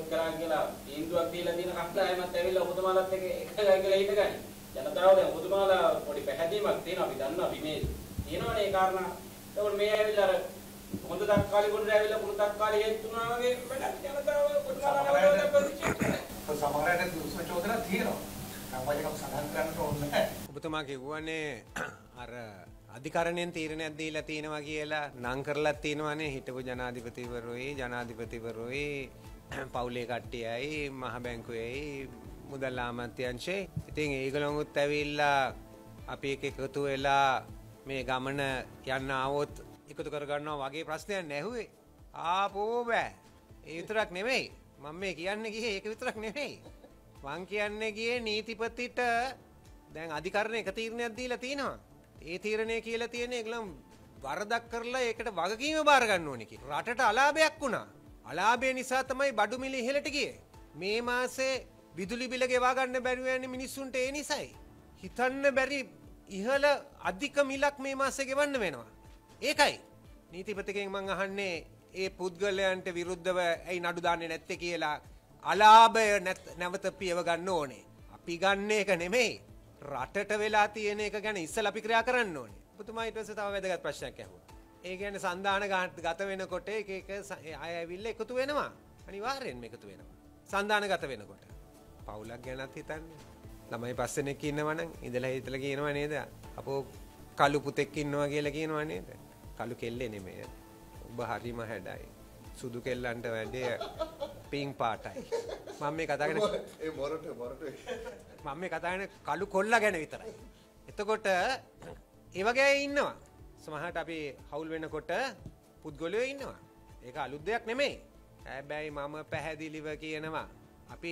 කරා කියලා තීන්දුවක් දීලා තියෙන කණ්ඩායමත් ඇවිල්ලා ඔබතුමාලත් එක්ක එකගයි කියලා හිටගන්නේ. ජනතාව දැන් ඔබතුමාලා පොඩි පැහැදීමක් තියෙනවා අපි දන්නවා මේ තියෙනවනේ ඒ කාරණා. ඒකෝට මේ ඇවිල්ලා අර හොඳ තක්කාලි පොඩි ඇවිල්ලා කුණු තක්කාලි හෙච්චුනා වගේ වැඩක් ජනතාව ඔබතුමාලා ප්‍රතික්ෂේප කරනවා. සමහරවිට දුෂ්ම චෝදනා තියෙනවා. සමාජිකව සඳහන් කරන්න ඕනේ. ඔබතුමා කිව්වනේ අර අධිකරණයෙන් තීරණයක් දීලා තියෙනවා කියලා නම් කරලා තියෙනවානේ හිටපු ජනාධිපතිවරුයි පවුලේ කට්ටියයි මහ බැංකුවේයි මුදල් ආමන්ත්‍රණයේ ඉතින් ඒගොල්ලොන්ත් ඇවිල්ලා අපි එකතු වෙලා මේ ගමන යන්න ආවොත් එකතු කර ගන්නවා වගේ ප්‍රශ්නයක් නැහුවේ ආපෝ බෑ ඒ විතරක් නෙමෙයි මම මේ කියන්නේ ගියේ ඒක විතරක් නෙමෙයි මං කියන්නේ ගියේ නීතිපතිට දැන් අධිකරණ එක තීරණයක් දීලා තිනවා ඒ තීරණය කියලා තියෙන ඒගොල්ලන් වරදක් කරලා ඒකට වගකීම බාර ගන්න ඕනේ කියලා. රටට අලාභයක් වුණා. අලාභය නිසා තමයි බඩු මිල ඉහළට ගියේ. මේ මාසේ විදුලි බිල ගෙවා ගන්න බැරි වෙන්නේ මිනිස්සුන්ට ඒ නිසයි. හිතන්න බැරි ඉහළ අධික මිලක් මේ මාසේ ගෙවන්න වෙනවා. ඒකයි නීතිපතිගෙන් මං අහන්නේ ඒ පුද්ගලයන්ට විරුද්ධව ඇයි නඩු දාන්නේ නැත්තේ කියලා අලාභය නැවත පියව ගන්න ඕනේ. අපි ගන්න එක නෙමෙයි. රටට වෙලා තියෙන එක ගැන ඉස්සෙල්ලා අපි ක්‍රියා කරන්න ඕනේ. ඔබතුමා ඊට පස්සේ තව වැදගත් ප්‍රශ්නයක් ඇහුවා. ඒ කියන්නේ සන්දාන ගත වෙනකොට එක අය ඇවිල්ලා එකතු වෙනවා. අනිවාර්යෙන්ම එකතු වෙනවා. සන්දාන ගත වෙනකොට. පවුලක් ගැනත් හිතන්නේ. ළමයි පස් දෙනෙක් ඉන්නවා නම් ඉඳලා හිටලා කියනවා නේද? අපෝ කළු පුතෙක් ඉන්නවා කියලා කියනවා නේද? කළු කෙල්ලේ නෙමෙයි. ඔබ හරිම හැඩයි. සුදු කෙල්ලන්ට වැඩිය පිං පාටයි. මම මේ කතා කරන්නේ ඒ මොරට මම මේ කතා කරන්නේ කළු කොල්ලා ගැන විතරයි. එතකොට ඒ වගේ අය ඉන්නවා. සමහරට අපි හවුල් වෙනකොට පුද්ගලයෝ ඉන්නවා. ඒක අලුත් දෙයක් නෙමෙයි. හැබැයි මම පැහැදිලිව කියනවා අපි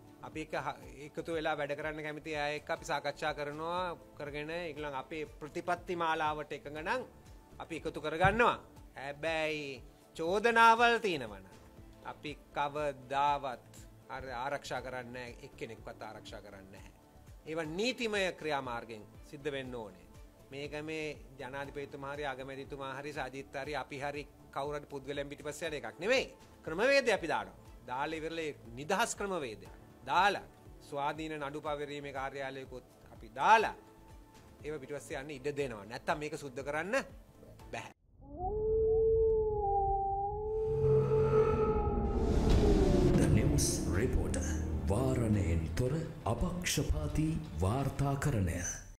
එකතු වෙලා වැඩ කරන්න කැමති අය එක්ක අපි සාකච්ඡා කරගෙන ඒගොල්ලන් අපේ ප්‍රතිපත්ති මාලාවට එකඟ නම් අපි එකතු කරගන්නවා. හැබැයි චෝදනාවල් තියෙනවනම් අපි කවදාවත් ආරක්ෂා කරන්නේ නැහැ. එක්කෙනෙක්වත් ආරක්ෂා කරන්නේ නැහැ. ඒවා නීතිමය ක්‍රියාමාර්ගෙන් සිද්ධ වෙන්න ඕනේ. මේක මේ ජනාධිපතිතුමා හරි අගමැතිතුමා හරි සජිත් හරි අපි හරි කවුරු හරි පුද්ගලයන් පිටිපස්සේ යන එකක් නෙමෙයි. ක්‍රමවේදය අපි දානවා. දාලා ඉවරලා නිදහස් ක්‍රමවේදය. දාලා ස්වාධීන නඩු පවරීමේ කාර්යාලයකොත් අපි දාලා ඒව පිටිපස්සේ යන්න ඉඩ දෙනවා. නැත්තම් මේක සුද්ධ කරන්න බෑ. රිපෝටර් වාරණයෙන් තොර අපක්ෂපාතී වාර්තාකරණය